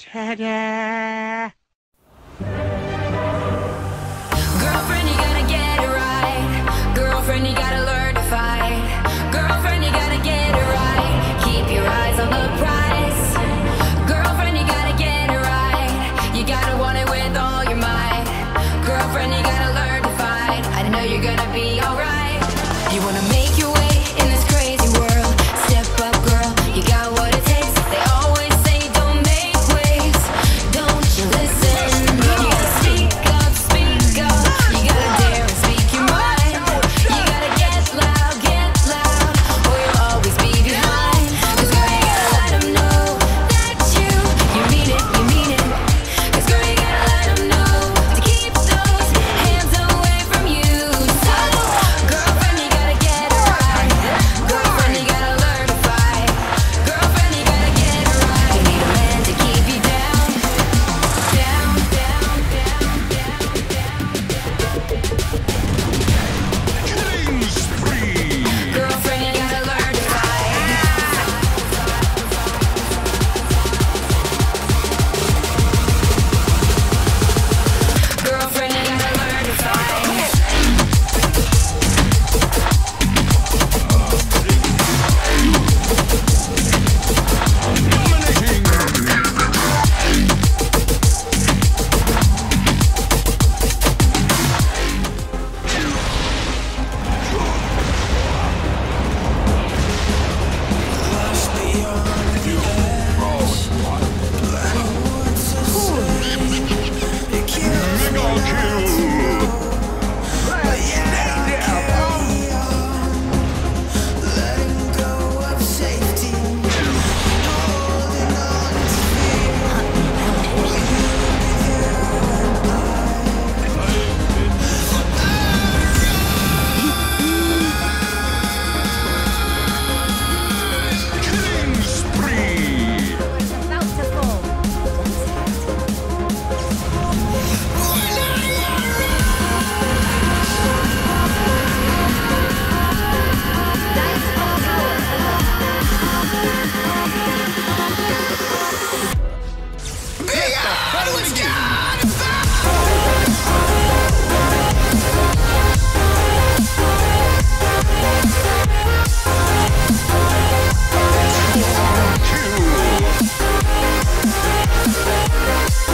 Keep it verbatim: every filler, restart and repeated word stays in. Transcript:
Ta-da! Girlfriend, you gotta get it right. Girlfriend, you gotta learn to fight. Girlfriend, you gotta get it right. Keep your eyes on the prize. Girlfriend, you gotta get it right. You gotta want it with all your might. Girlfriend, you gotta learn to fight. I know you're gonna be alright. You wanna make your way in this crazy world. Step up, girl, you got what it takes. They always say don't make waves. Don't you listen? You gotta speak up, speak up. You gotta dare and speak your mind. You gotta get loud, get loud, or you'll always be behind. 'Cause girl, you gotta let them know that you, you mean it, you mean it. 'Cause girl, you gotta let them know to keep those hands away from you. So, girlfriend, you gotta get it right. Girlfriend, you gotta learn to fight. Girlfriend, you gotta get it right. You need a man to keep you down, down, down, down, down, Killing spree! down. Girlfriend, you gotta learn to fight. Girlfriend, you gotta learn to fight. Dominating! Mega kill! Killing spree! About to fall. That's all power. Kill!